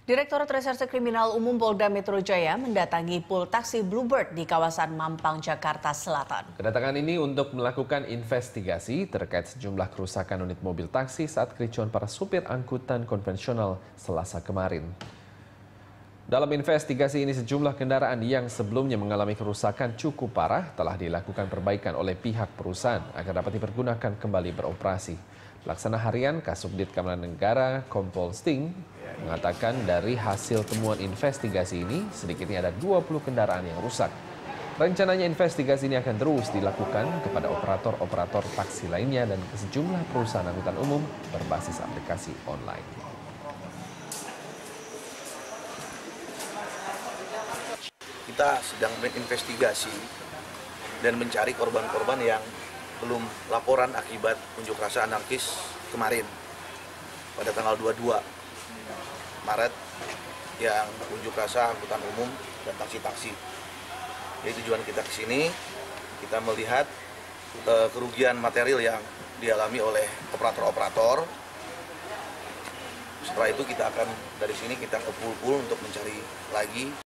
Direktorat Reserse Kriminal Umum Polda Metro Jaya mendatangi pool taksi Bluebird di kawasan Mampang, Jakarta Selatan. Kedatangan ini untuk melakukan investigasi terkait sejumlah kerusakan unit mobil taksi saat kericuan para supir angkutan konvensional Selasa kemarin. Dalam investigasi ini sejumlah kendaraan yang sebelumnya mengalami kerusakan cukup parah telah dilakukan perbaikan oleh pihak perusahaan agar dapat dipergunakan kembali beroperasi. Pelaksana harian Kasubdit Keamanan Negara Kompol Sting mengatakan dari hasil temuan investigasi ini sedikitnya ada 20 kendaraan yang rusak. Rencananya investigasi ini akan terus dilakukan kepada operator-operator taksi lainnya dan ke sejumlah perusahaan angkutan umum berbasis aplikasi online. Kita sedang menginvestigasi dan mencari korban-korban yang belum laporan akibat unjuk rasa anarkis kemarin pada tanggal 22 Maret yang unjuk rasa angkutan umum dan taksi-taksi. Jadi tujuan kita ke sini, kita melihat kerugian material yang dialami oleh operator-operator. Setelah itu kita akan dari sini kita ke pool-pool untuk mencari lagi.